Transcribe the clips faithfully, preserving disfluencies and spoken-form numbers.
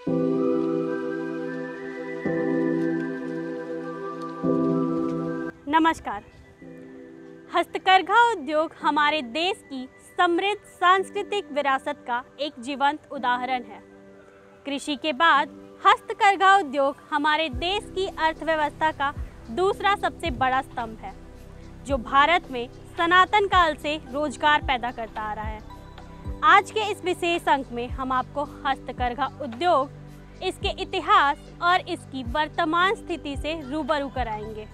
नमस्कार। हस्तकरघा उद्योग हमारे देश की समृद्ध सांस्कृतिक विरासत का एक जीवंत उदाहरण है। कृषि के बाद हस्तकरघा उद्योग हमारे देश की अर्थव्यवस्था का दूसरा सबसे बड़ा स्तंभ है, जो भारत में सनातन काल से रोजगार पैदा करता आ रहा है। आज के इस विशेष अंक में हम आपको हस्तकरघा उद्योग, इसके इतिहास और इसकी वर्तमान स्थिति से रूबरू कराएंगे।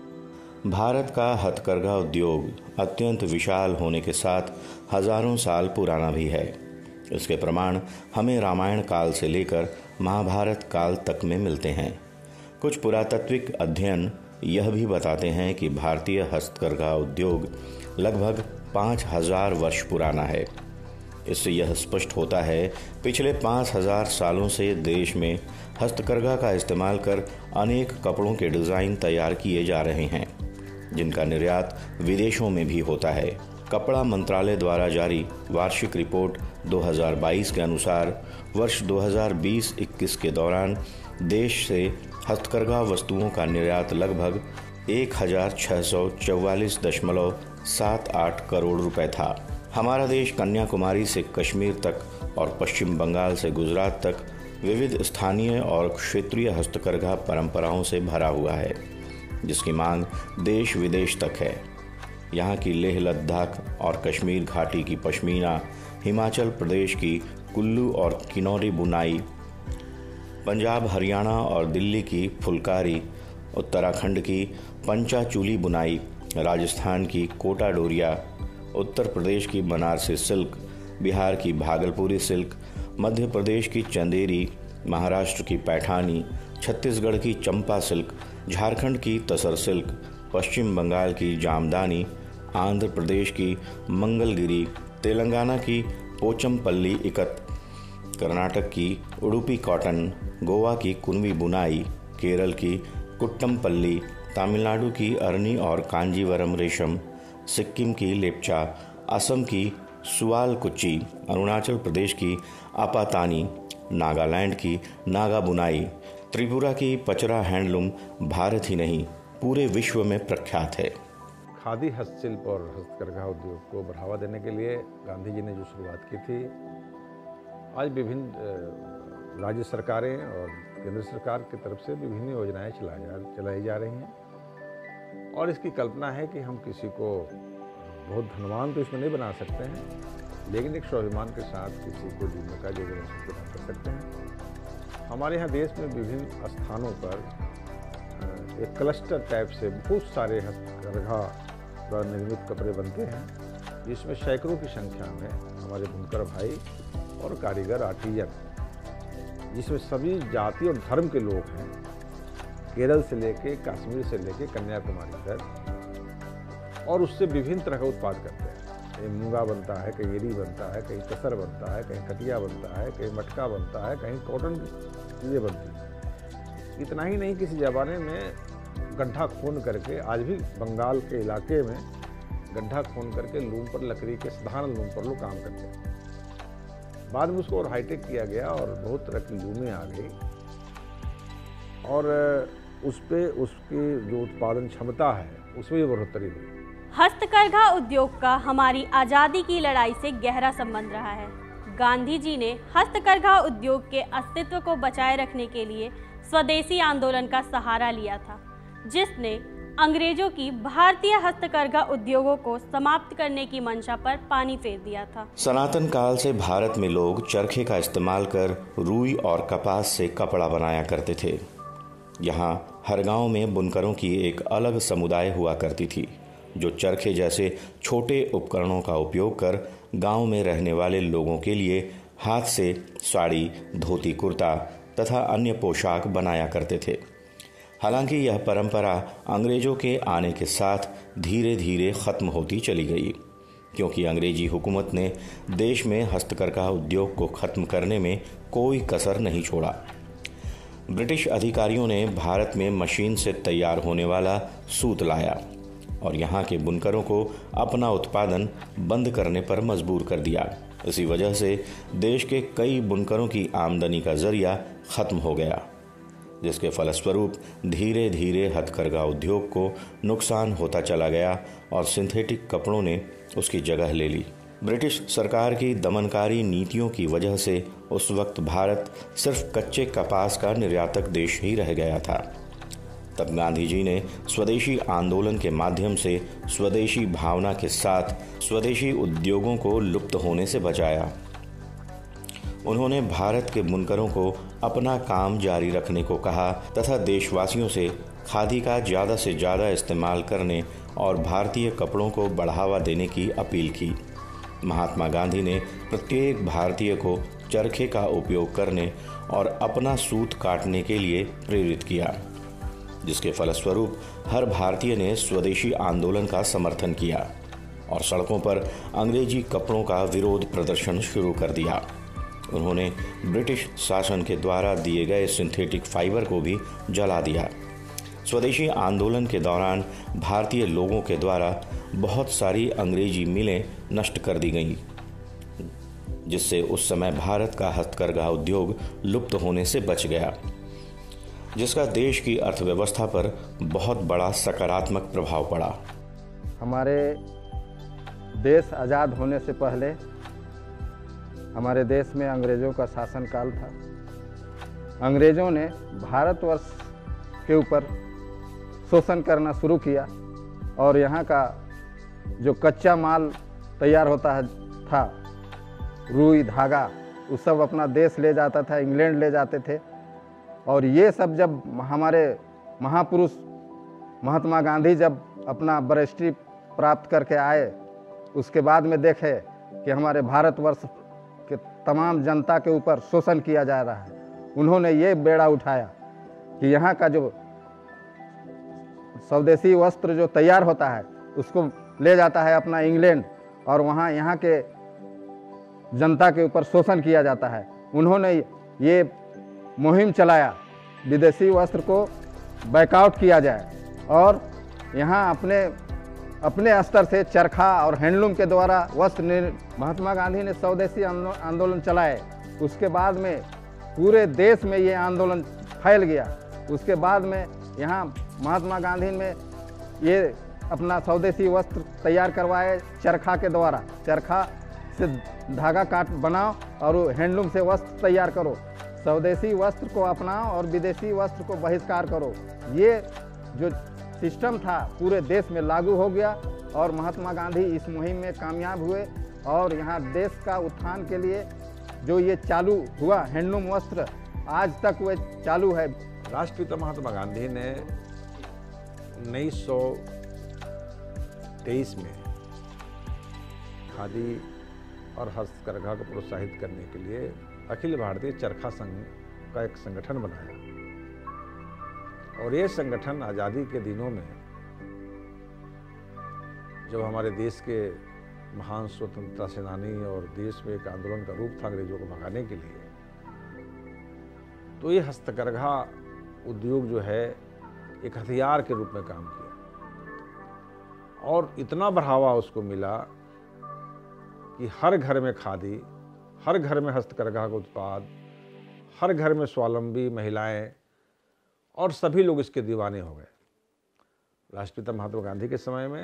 भारत का हथकरघा उद्योग अत्यंत विशाल होने के साथ हजारों साल पुराना भी है। इसके प्रमाण हमें रामायण काल से लेकर महाभारत काल तक में मिलते हैं। कुछ पुरातात्विक अध्ययन यह भी बताते हैं कि भारतीय हस्तकरघा उद्योग लगभग पाँच हजार वर्ष पुराना है। इससे यह स्पष्ट होता है पिछले पाँच हजार सालों से देश में हस्तकरघा का इस्तेमाल कर अनेक कपड़ों के डिज़ाइन तैयार किए जा रहे हैं, जिनका निर्यात विदेशों में भी होता है। कपड़ा मंत्रालय द्वारा जारी वार्षिक रिपोर्ट दो हज़ार बाईस के अनुसार वर्ष दो हज़ार बीस इक्कीस के दौरान देश से हस्तकरघा वस्तुओं का निर्यात लगभग एक हजार छः सौ चौवालीस दशमलव सात आठ करोड़ रुपए था। हमारा देश कन्याकुमारी से कश्मीर तक और पश्चिम बंगाल से गुजरात तक विविध स्थानीय और क्षेत्रीय हस्तकरघा परंपराओं से भरा हुआ है, जिसकी मांग देश विदेश तक है। यहाँ की लेह लद्दाख और कश्मीर घाटी की पश्मीना, हिमाचल प्रदेश की कुल्लू और किन्नौरी बुनाई, पंजाब हरियाणा और दिल्ली की फुलकारी, उत्तराखंड की पंचाचूली बुनाई, राजस्थान की कोटा डोरिया, उत्तर प्रदेश की बनारसी सिल्क, बिहार की भागलपुरी सिल्क, मध्य प्रदेश की चंदेरी, महाराष्ट्र की पैठानी, छत्तीसगढ़ की चंपा सिल्क, झारखंड की तसर सिल्क, पश्चिम बंगाल की जामदानी, आंध्र प्रदेश की मंगलगिरी, तेलंगाना की पोचमपल्ली इकत, कर्नाटक की उडुपी कॉटन, गोवा की कुनवी बुनाई, केरल की कुट्टमपल्ली, तमिलनाडु की अरनी और कांजीवरम रेशम, सिक्किम की लेप्चा, असम की सुआलकुची, अरुणाचल प्रदेश की आपातानी, नागालैंड की नागा बुनाई, त्रिपुरा की पचरा हैंडलूम भारत ही नहीं पूरे विश्व में प्रख्यात है। खादी हस्तशिल्प और हस्तकरघा उद्योग को बढ़ावा देने के लिए गांधी जी ने जो शुरुआत की थी, आज विभिन्न राज्य सरकारें और केंद्र सरकार की तरफ से विभिन्न योजनाएं चलाई जा चलाई जा रही हैं। और इसकी कल्पना है कि हम किसी को बहुत धनवान तो इसमें नहीं बना सकते हैं, लेकिन एक स्वाभिमान के साथ किसी को जीने का जो बना कर सकते हैं। हमारे यहाँ देश में विभिन्न स्थानों पर एक क्लस्टर टाइप से बहुत सारे हस्तकरघा द्वारा निर्मित कपड़े बनते हैं, जिसमें सैकड़ों की संख्या में हमारे बुनकर भाई और कारीगर आर्टिजन, जिसमें सभी जाति और धर्म के लोग हैं, केरल से लेके कश्मीर से लेके कन्याकुमारी तक, और उससे विभिन्न तरह का उत्पाद करते हैं। कहीं मूंगा बनता है, कहीं एरी बनता है, कहीं तसर बनता है, कहीं कटिया बनता है, कहीं मटका बनता है, कहीं कॉटन की चीज़ें बनती हैं। इतना ही नहीं, किसी ज़माने में गड्ढा खोन करके, आज भी बंगाल के इलाके में गड्ढा खोन करके लूम पर, लकड़ी के साधारण लूम पर लोग काम करते हैं। बाद में उसको और हाईटेक किया गया और बहुत तरह की लूमें आ गई, और उस पे उसकी जो उत्पादन क्षमता है उसमें भी बढ़ोतरी हुई। हस्तकरघा उद्योग का हमारी आज़ादी की लड़ाई से गहरा संबंध रहा है। गांधी जी ने हस्तकरघा उद्योग के अस्तित्व को बचाए रखने के लिए स्वदेशी आंदोलन का सहारा लिया था, जिसने अंग्रेजों की भारतीय हस्तकरघा उद्योगों को समाप्त करने की मंशा पर पानी फेर दिया था। सनातन काल से भारत में लोग चरखे का इस्तेमाल कर रुई और कपास से कपड़ा बनाया करते थे। यहाँ हर गांव में बुनकरों की एक अलग समुदाय हुआ करती थी, जो चरखे जैसे छोटे उपकरणों का उपयोग कर गांव में रहने वाले लोगों के लिए हाथ से साड़ी, धोती, कुर्ता तथा अन्य पोशाक बनाया करते थे। हालांकि यह परंपरा अंग्रेजों के आने के साथ धीरे धीरे ख़त्म होती चली गई, क्योंकि अंग्रेजी हुकूमत ने देश में हस्तकरघा उद्योग को ख़त्म करने में कोई कसर नहीं छोड़ा। ब्रिटिश अधिकारियों ने भारत में मशीन से तैयार होने वाला सूत लाया और यहाँ के बुनकरों को अपना उत्पादन बंद करने पर मजबूर कर दिया। इसी वजह से देश के कई बुनकरों की आमदनी का जरिया खत्म हो गया, जिसके फलस्वरूप धीरे धीरे हथकरघा उद्योग को नुकसान होता चला गया और सिंथेटिक कपड़ों ने उसकी जगह ले ली। ब्रिटिश सरकार की दमनकारी नीतियों की वजह से उस वक्त भारत सिर्फ कच्चे कपास का निर्यातक देश ही रह गया था। तब गांधी जी ने स्वदेशी आंदोलन के माध्यम से स्वदेशी भावना के साथ स्वदेशी उद्योगों को लुप्त होने से बचाया। उन्होंने भारत के बुनकरों को अपना काम जारी रखने को कहा तथा देशवासियों से खादी का ज़्यादा से ज़्यादा इस्तेमाल करने और भारतीय कपड़ों को बढ़ावा देने की अपील की। महात्मा गांधी ने प्रत्येक भारतीय को चरखे का उपयोग करने और अपना सूत काटने के लिए प्रेरित किया, जिसके फलस्वरूप हर भारतीय ने स्वदेशी आंदोलन का समर्थन किया और सड़कों पर अंग्रेजी कपड़ों का विरोध प्रदर्शन शुरू कर दिया। उन्होंने ब्रिटिश शासन के द्वारा दिए गए सिंथेटिक फाइबर को भी जला दिया। स्वदेशी आंदोलन के दौरान भारतीय लोगों के द्वारा बहुत सारी अंग्रेजी मिलें नष्ट कर दी गईं, जिससे उस समय भारत का हथकरघा उद्योग लुप्त होने से बच गया, जिसका देश की अर्थव्यवस्था पर बहुत बड़ा सकारात्मक प्रभाव पड़ा। हमारे देश आज़ाद होने से पहले हमारे देश में अंग्रेज़ों का शासनकाल था। अंग्रेज़ों ने भारतवर्ष के ऊपर शोषण करना शुरू किया और यहाँ का जो कच्चा माल तैयार होता है था, रुई धागा, वो सब अपना देश ले जाता था, इंग्लैंड ले जाते थे। और ये सब जब हमारे महापुरुष महात्मा गांधी जब अपना बरिष्ठी प्राप्त करके आए, उसके बाद में देखे कि हमारे भारतवर्ष के तमाम जनता के ऊपर शोषण किया जा रहा है, उन्होंने ये बेड़ा उठाया कि यहाँ का जो स्वदेशी वस्त्र जो तैयार होता है उसको ले जाता है अपना इंग्लैंड और वहाँ यहाँ के जनता के ऊपर शोषण किया जाता है। उन्होंने ये मुहिम चलाया विदेशी वस्त्र को बैकआउट किया जाए और यहाँ अपने अपने स्तर से चरखा और हैंडलूम के द्वारा वस्त्र। महात्मा गांधी ने स्वदेशी आंदोलन चलाए, उसके बाद में पूरे देश में ये आंदोलन फैल गया। उसके बाद में यहाँ महात्मा गांधी ने ये अपना स्वदेशी वस्त्र तैयार करवाए चरखा के द्वारा। चरखा से धागा काट बनाओ और हैंडलूम से वस्त्र तैयार करो, स्वदेशी वस्त्र को अपनाओ और विदेशी वस्त्र को बहिष्कार करो। ये जो सिस्टम था पूरे देश में लागू हो गया और महात्मा गांधी इस मुहिम में कामयाब हुए और यहाँ देश का उत्थान के लिए जो ये चालू हुआ हैंडलूम वस्त्र, आज तक वह चालू है। राष्ट्रपिता महात्मा गांधी ने उन्नीस सौ तेईस में खादी और हस्तकरघा को प्रोत्साहित करने के लिए अखिल भारतीय चरखा संघ का एक संगठन बनाया और ये संगठन आज़ादी के दिनों में जब हमारे देश के महान स्वतंत्रता सेनानी और देश में एक आंदोलन का रूप था अंग्रेजों को भगाने के लिए, तो ये हस्तकरघा उद्योग जो है एक हथियार के रूप में काम किया और इतना बढ़ावा उसको मिला कि हर घर में खादी, हर घर में हस्तकरघा का उत्पाद, हर घर में स्वावलंबी महिलाएं और सभी लोग इसके दीवाने हो गए। राष्ट्रपिता महात्मा गांधी के समय में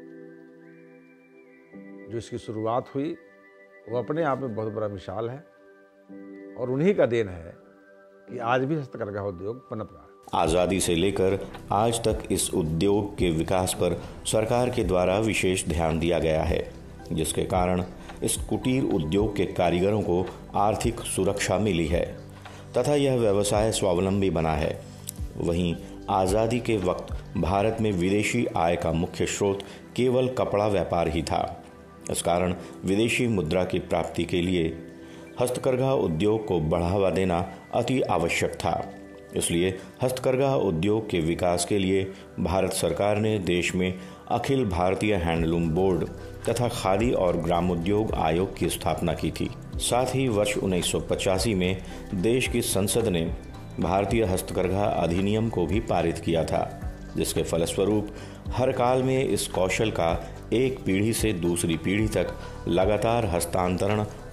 जो इसकी शुरुआत हुई वो अपने आप में बहुत बड़ा मिसाल है और उन्हीं का देन है कि आज भी हस्तकरघा उद्योग पनप रहा है। आज़ादी से लेकर आज तक इस उद्योग के विकास पर सरकार के द्वारा विशेष ध्यान दिया गया है, जिसके कारण इस कुटीर उद्योग के कारीगरों को आर्थिक सुरक्षा मिली है तथा यह व्यवसाय स्वावलंबी बना है। वहीं आज़ादी के वक्त भारत में विदेशी आय का मुख्य स्रोत केवल कपड़ा व्यापार ही था। इस कारण विदेशी मुद्रा की प्राप्ति के लिए हस्तकरघा उद्योग को बढ़ावा देना अति आवश्यक था। इसलिए हस्तकरघा उद्योग के विकास के लिए भारत सरकार ने देश में अखिल भारतीय हैंडलूम बोर्ड तथा खादी और ग्रामोद्योग आयोग की स्थापना की थी। साथ ही वर्ष उन्नीस सौ पचासी में देश की संसद ने भारतीय हस्तकरघा अधिनियम को भी पारित किया था, जिसके फलस्वरूप हर काल में इस कौशल का एक पीढ़ी से दूसरी पीढ़ी तक लगातार हस्तांतरण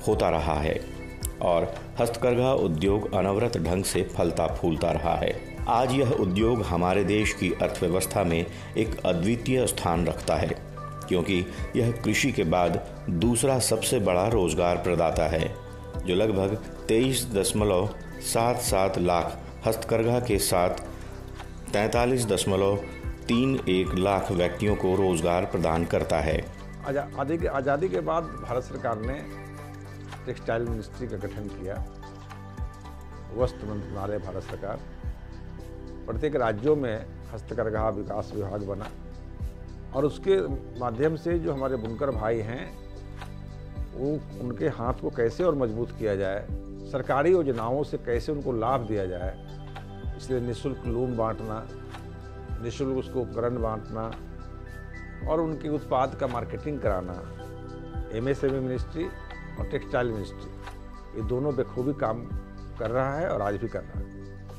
होता रहा है और हस्तकरघा उद्योग अनवरत ढंग से फलता फूलता रहा है। आज यह उद्योग हमारे देश की अर्थव्यवस्था में एक अद्वितीय स्थान रखता है, क्योंकि यह कृषि के बाद दूसरा सबसे बड़ा रोजगार प्रदाता है, जो लगभग तेईस दशमलव सात सात लाख हस्तकरघा के साथ तैंतालीस दशमलव तीन एक लाख व्यक्तियों को रोजगार प्रदान करता है। आज़ादी के आज़ादी के बाद भारत सरकार ने टेक्सटाइल मिनिस्ट्री का गठन किया, वस्त्र मंत्रालय भारत सरकार। प्रत्येक राज्यों में हस्तकरघा विकास विभाग बना और उसके माध्यम से जो हमारे बुनकर भाई हैं वो उनके हाथ को कैसे और मजबूत किया जाए, सरकारी योजनाओं से कैसे उनको लाभ दिया जाए, इसलिए निःशुल्क लूम बांटना, निःशुल्क उसको उपकरण बांटना और उनके उत्पाद का मार्केटिंग कराना, एमएसएमई मिनिस्ट्री और टेक्सटाइल मिनिस्ट्री ये दोनों बखूबी काम कर रहा है और आज भी कर रहा है।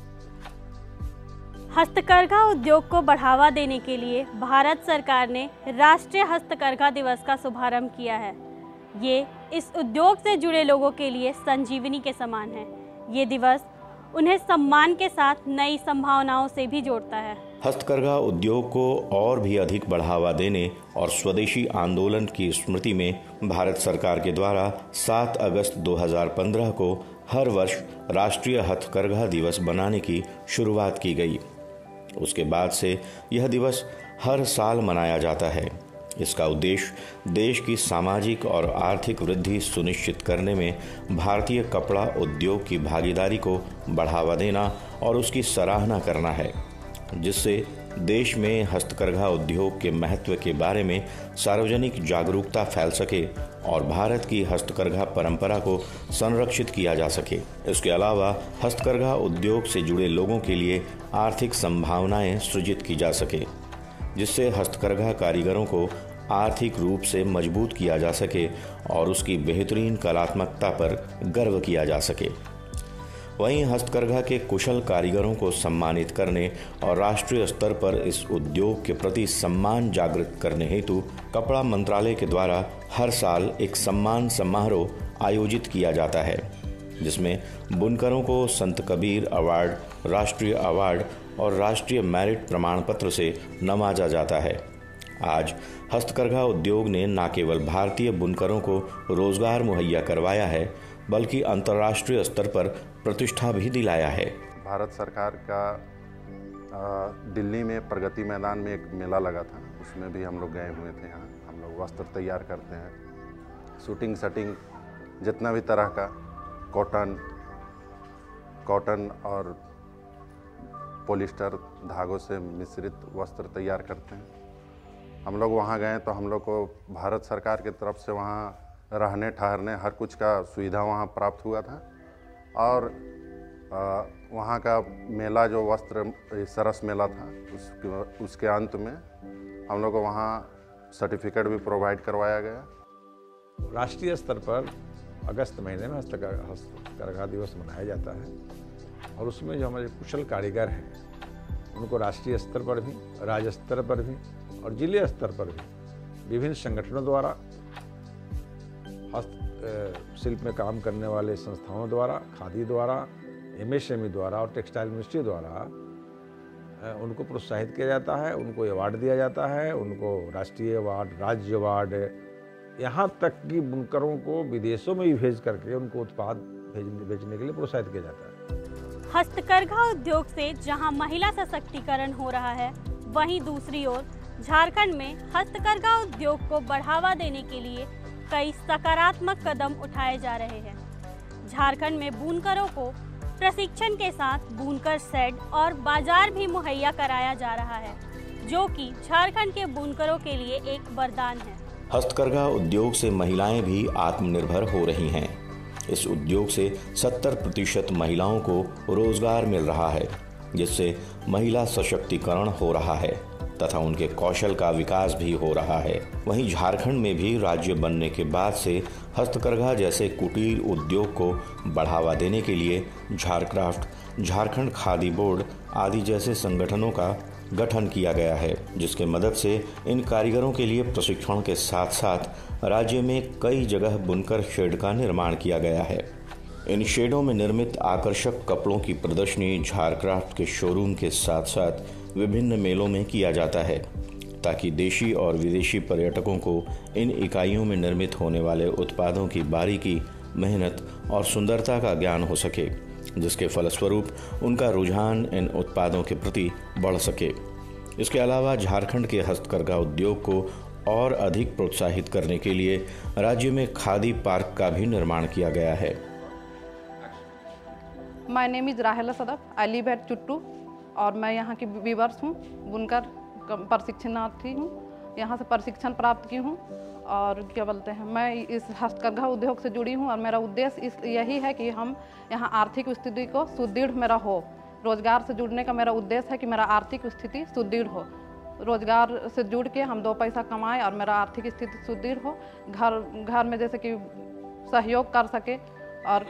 हस्तकरघा उद्योग को बढ़ावा देने के लिए भारत सरकार ने राष्ट्रीय हस्तकरघा दिवस का शुभारंभ किया है। ये इस उद्योग से जुड़े लोगों के लिए संजीवनी के समान है। ये दिवस उन्हें सम्मान के साथ नई संभावनाओं से भी जोड़ता है। हस्तकरघा उद्योग को और भी अधिक बढ़ावा देने और स्वदेशी आंदोलन की स्मृति में भारत सरकार के द्वारा सात अगस्त दो हज़ार पंद्रह को हर वर्ष राष्ट्रीय हस्तकरघा दिवस बनाने की शुरुआत की गई। उसके बाद से यह दिवस हर साल मनाया जाता है। इसका उद्देश्य देश की सामाजिक और आर्थिक वृद्धि सुनिश्चित करने में भारतीय कपड़ा उद्योग की भागीदारी को बढ़ावा देना और उसकी सराहना करना है, जिससे देश में हस्तकरघा उद्योग के महत्व के बारे में सार्वजनिक जागरूकता फैल सके और भारत की हस्तकरघा परंपरा को संरक्षित किया जा सके। इसके अलावा हस्तकरघा उद्योग से जुड़े लोगों के लिए आर्थिक संभावनाएं सृजित की जा सके, जिससे हस्तकरघा कारीगरों को आर्थिक रूप से मजबूत किया जा सके और उसकी बेहतरीन कलात्मकता पर गर्व किया जा सके। वहीं हस्तकरघा के कुशल कारीगरों को सम्मानित करने और राष्ट्रीय स्तर पर इस उद्योग के प्रति सम्मान जागृत करने हेतु कपड़ा मंत्रालय के द्वारा हर साल एक सम्मान समारोह आयोजित किया जाता है, जिसमें बुनकरों को संत कबीर अवार्ड, राष्ट्रीय अवार्ड और राष्ट्रीय मेरिट प्रमाण पत्र से नवाजा जाता है। आज हस्तकरघा उद्योग ने न केवल भारतीय बुनकरों को रोजगार मुहैया करवाया है, बल्कि अंतर्राष्ट्रीय स्तर पर प्रतिष्ठा भी दिलाया है। भारत सरकार का दिल्ली में प्रगति मैदान में एक मेला लगा था, उसमें भी हम लोग गए हुए थे। यहाँ हम लोग वस्त्र तैयार करते हैं, शूटिंग शटिंग जितना भी तरह का कॉटन कॉटन और पॉलिस्टर धागों से मिश्रित वस्त्र तैयार करते हैं। हम लोग वहाँ गए तो हम लोग को भारत सरकार की तरफ से वहाँ रहने ठहरने हर कुछ का सुविधा वहाँ प्राप्त हुआ था और वहाँ का मेला जो वस्त्र सरस मेला था उसके उसके अंत में हम लोग को वहाँ सर्टिफिकेट भी प्रोवाइड करवाया गया। राष्ट्रीय स्तर पर अगस्त महीने में हस्तकरघा दिवस मनाया जाता है और उसमें जो हमारे कुशल कारीगर हैं उनको राष्ट्रीय स्तर पर भी, राज्य स्तर पर भी और जिले स्तर पर भी विभिन्न संगठनों द्वारा, हस्त शिल्प में काम करने वाले संस्थाओं द्वारा, खादी द्वारा, एमएसएमई द्वारा और टेक्सटाइल मिनिस्ट्री द्वारा उनको प्रोत्साहित किया जाता है, उनको अवार्ड दिया जाता है, उनको राष्ट्रीय अवार्ड, राज्य अवार्ड, यहाँ तक कि बुनकरों को विदेशों में भी भेज करके उनको उत्पाद भेजने बेचने के लिए प्रोत्साहित किया जाता है। हस्तकरघा उद्योग से जहां महिला सशक्तिकरण हो रहा है, वहीं दूसरी ओर झारखंड में हस्तकरघा उद्योग को बढ़ावा देने के लिए कई सकारात्मक कदम उठाए जा रहे हैं। झारखंड में बुनकरों को प्रशिक्षण के साथ बुनकर सेट और बाजार भी मुहैया कराया जा रहा है, जो कि झारखंड के बुनकरों के लिए एक वरदान है। हस्तकरघा उद्योग से महिलाएं भी आत्मनिर्भर हो रही हैं। इस उद्योग से सत्तर प्रतिशत महिलाओं को रोजगार मिल रहा है, जिससे महिला सशक्तिकरण हो रहा है तथा उनके कौशल का विकास भी हो रहा है। वहीं झारखंड में भी राज्य बनने के बाद से हस्तकरघा जैसे कुटीर उद्योग को बढ़ावा देने के लिए झारक्राफ्ट, झारखंड खादी बोर्ड आदि जैसे संगठनों का गठन किया गया है, जिसके मदद से इन कारीगरों के लिए प्रशिक्षण के साथ साथ राज्य में कई जगह बुनकर शेड का निर्माण किया गया है। इन शेडों में निर्मित आकर्षक कपड़ों की प्रदर्शनी झारक्राफ्ट के शोरूम के साथ साथ विभिन्न मेलों में किया जाता है, ताकि देशी और विदेशी पर्यटकों को इन इकाइयों में निर्मित होने वाले उत्पादों की बारीकी, मेहनत और सुंदरता का ज्ञान हो सके, जिसके फलस्वरूप उनका रुझान इन उत्पादों के प्रति बढ़ सके। इसके अलावा झारखंड के हस्तकरघा उद्योग को और अधिक प्रोत्साहित करने के लिए राज्य में खादी पार्क का भी निर्माण किया गया है। My name is Raheela Sadaf, I live at Chuttu और मैं यहाँ की वीवर्स हूँ, बुनकर प्रशिक्षणार्थी हूँ, यहाँ से प्रशिक्षण प्राप्त की हूँ। और क्या बोलते हैं, मैं इस हस्तकरघा उद्योग से जुड़ी हूँ और मेरा उद्देश्य इस यही है कि हम यहाँ आर्थिक स्थिति को सुदृढ़ मेरा हो। रोजगार से जुड़ने का मेरा उद्देश्य है कि मेरा आर्थिक स्थिति सुदृढ़ हो, रोजगार से जुड़ के हम दो पैसा कमाएं और मेरा आर्थिक स्थिति सुदृढ़ हो, घर घर में जैसे कि सहयोग कर सके। और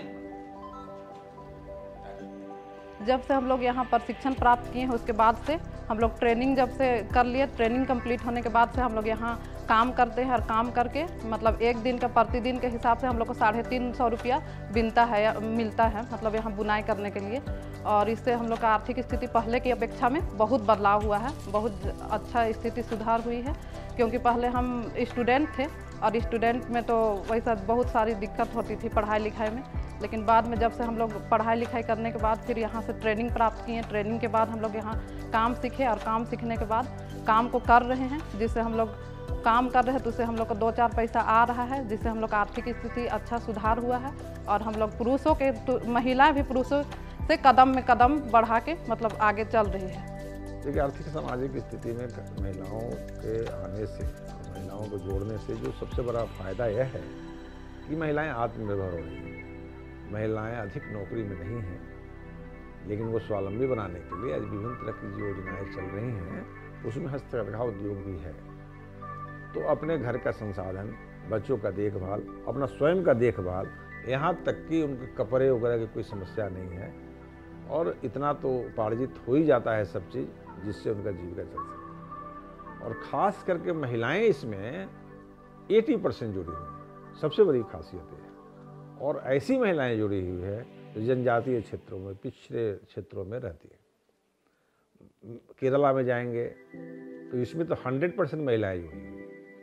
जब से हम लोग यहाँ प्रशिक्षण प्राप्त किए हैं उसके बाद से हम लोग ट्रेनिंग जब से कर लिए, ट्रेनिंग कंप्लीट होने के बाद से हम लोग यहाँ काम करते हैं और काम करके मतलब एक दिन का प्रतिदिन के हिसाब से हम लोग को साढ़े तीन सौ रुपया बिनता है या मिलता है, मतलब यहाँ बुनाई करने के लिए। और इससे हम लोग का आर्थिक स्थिति पहले की अपेक्षा में बहुत बदलाव हुआ है, बहुत अच्छा स्थिति सुधार हुई है। क्योंकि पहले हम स्टूडेंट थे और स्टूडेंट में तो वैसा बहुत सारी दिक्कत होती थी पढ़ाई लिखाई में, लेकिन बाद में जब से हम लोग पढ़ाई लिखाई करने के बाद फिर यहाँ से ट्रेनिंग प्राप्त किए, ट्रेनिंग के बाद हम लोग यहाँ काम सीखे और काम सीखने के बाद काम को कर रहे हैं, जिससे हम लोग काम कर रहे हैं तो उससे हम लोग को दो चार पैसा आ रहा है, जिससे हम लोग का आर्थिक स्थिति अच्छा सुधार हुआ है। और हम लोग पुरुषों के तो महिलाएं भी पुरुषों से कदम में कदम बढ़ा के मतलब आगे चल रही है। देखिए, आर्थिक सामाजिक स्थिति में महिलाओं के आने से, महिलाओं को जोड़ने से जो सबसे बड़ा फायदा यह है कि महिलाएं आत्मनिर्भर हो रही हैं। महिलाएं अधिक नौकरी में नहीं हैं, लेकिन वो स्वावलंबी बनाने के लिए आज विभिन्न तरह की जो योजनाएं चल रही हैं उसमें हस्तकरघा उद्योग भी है। तो अपने घर का संसाधन, बच्चों का देखभाल, अपना स्वयं का देखभाल, यहाँ तक कि उनके कपड़े वगैरह की कोई समस्या नहीं है और इतना तो उपार्जित हो ही जाता है सब चीज़, जिससे उनका जीविका चल सके। और ख़ास करके महिलाएं इसमें अस्सी परसेंट जुड़ी हुई हैं, सबसे बड़ी खासियत है। और ऐसी महिलाएं जुड़ी हुई है जो जनजातीय क्षेत्रों में, पिछड़े क्षेत्रों में रहती है। केरला में जाएंगे तो इसमें तो सौ परसेंट महिलाएं जुड़ी हुई हैं।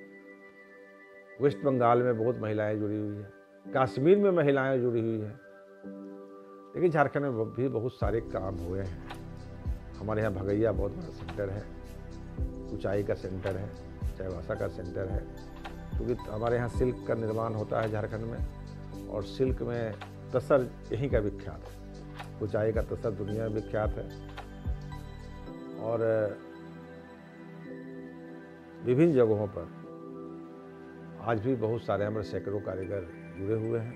वेस्ट बंगाल में बहुत महिलाएं जुड़ी हुई है, कश्मीर में महिलाएं जुड़ी हुई हैं। लेकिन झारखंड में भी बहुत सारे काम हुए हैं। हमारे यहाँ भगैया बहुत बड़ा सेंटर है, ऊंचाई का सेंटर है, चाईबासा का सेंटर है, क्योंकि हमारे यहाँ सिल्क का निर्माण होता है झारखंड में, और सिल्क में तसर यहीं का विख्यात है। ऊंचाई का तसर दुनिया में विख्यात है। और विभिन्न जगहों पर आज भी बहुत सारे हमारे सैकड़ों कारीगर जुड़े हुए हैं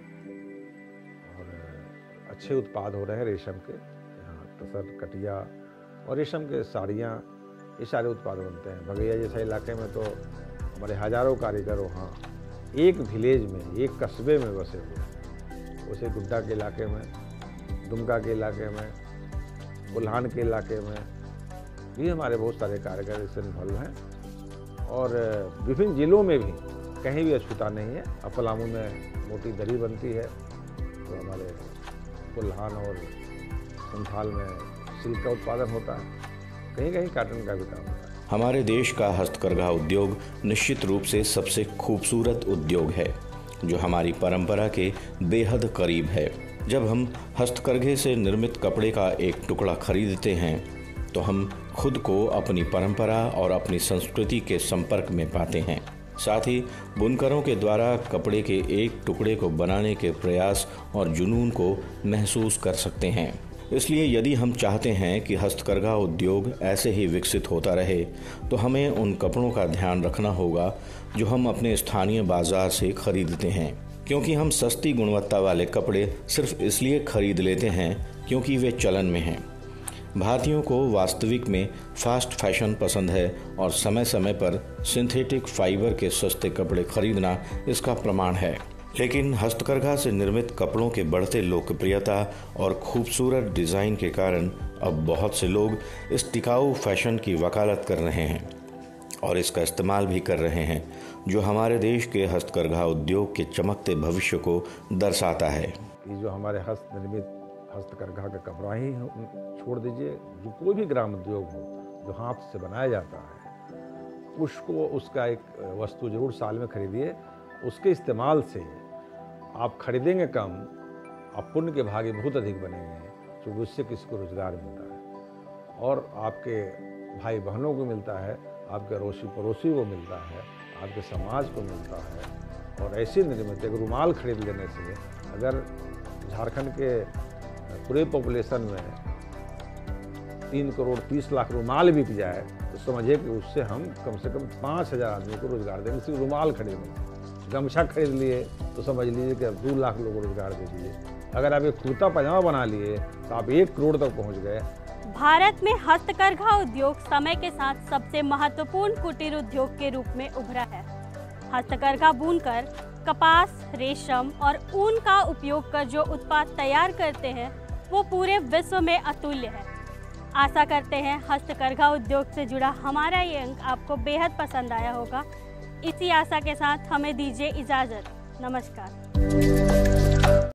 और अच्छे उत्पाद हो रहे हैं रेशम के। यहाँ तसर, कटिया और रेशम के साड़ियाँ, ये सारे उत्पाद बनते हैं। भगैया जैसे इलाके में तो हमारे हजारों कारीगर वहाँ एक विलेज में, एक कस्बे में बसे हुए हैं। उसे गुड्डा के इलाके में, दुमका के इलाके में, कोल्हान के इलाके में भी हमारे बहुत सारे कारीगर इससे इन्वॉल्व हैं। और विभिन्न जिलों में भी कहीं भी अछूता नहीं है। अब पलामू में मोटी दरी बनती है, तो हमारे कोल्हान और संथाल में सिल्क का उत्पादन होता है, कहीं कहीं कॉटन का भी काम होता है। हमारे देश का हस्तकरघा उद्योग निश्चित रूप से सबसे खूबसूरत उद्योग है, जो हमारी परंपरा के बेहद करीब है। जब हम हस्तकरघे से निर्मित कपड़े का एक टुकड़ा खरीदते हैं तो हम खुद को अपनी परंपरा और अपनी संस्कृति के संपर्क में पाते हैं। साथ ही बुनकरों के द्वारा कपड़े के एक टुकड़े को बनाने के प्रयास और जुनून को महसूस कर सकते हैं। इसलिए यदि हम चाहते हैं कि हस्तकरघा उद्योग ऐसे ही विकसित होता रहे, तो हमें उन कपड़ों का ध्यान रखना होगा जो हम अपने स्थानीय बाजार से खरीदते हैं, क्योंकि हम सस्ती गुणवत्ता वाले कपड़े सिर्फ इसलिए खरीद लेते हैं क्योंकि वे चलन में हैं। भारतीयों को वास्तविक में फास्ट फैशन पसंद है और समय समय पर सिंथेटिक फाइबर के सस्ते कपड़े खरीदना इसका प्रमाण है। लेकिन हस्तकरघा से निर्मित कपड़ों के बढ़ते लोकप्रियता और खूबसूरत डिज़ाइन के कारण अब बहुत से लोग इस टिकाऊ फैशन की वकालत कर रहे हैं और इसका इस्तेमाल भी कर रहे हैं, जो हमारे देश के हस्तकरघा उद्योग के चमकते भविष्य को दर्शाता है। कि जो हमारे हस्त निर्मित हस्तकरघा का कपड़ा ही छोड़ दीजिए, जो कोई भी ग्राम उद्योग हो जो हाथ से बनाया जाता है, उसको उसका एक वस्तु जरूर साल में खरीदिए। उसके इस्तेमाल से आप खरीदेंगे कम, आप पुण्य के भागी बहुत अधिक बनेंगे, क्योंकि उससे किसी को रोजगार मिलता है और आपके भाई बहनों को मिलता है, आपके अड़ोसी पड़ोसी को मिलता है, आपके समाज को मिलता है। और ऐसी निर्मित एक रुमाल खरीद लेने से अगर झारखंड के पूरे पॉपुलेशन में तीन करोड़ तीस लाख रुमाल बिक जाए तो समझिए कि उससे हम कम से कम पाँच हज़ार आदमी को रोजगार देंगे। सिर्फ रुमाल खरीदने, गमछा खरीद लिए तो समझ लीजिए कि अब दो लाख लोगों को रोजगार दे दीजिए। अगर आप एक कुर्ता पजामा बना लिए तो आप एक करोड़ तक पहुंच गए। भारत में हस्तकरघा उद्योग समय के साथ सबसे महत्वपूर्ण कुटीर उद्योग के रूप में उभरा है। हस्तकरघा बुनकर कपास, रेशम और ऊन का उपयोग कर जो उत्पाद तैयार करते हैं वो पूरे विश्व में अतुल्य है। आशा करते हैं हस्तकरघा उद्योग से जुड़ा हमारा ये अंक आपको बेहद पसंद आया होगा। इसी आशा के साथ हमें दीजिए इजाज़त। नमस्कार।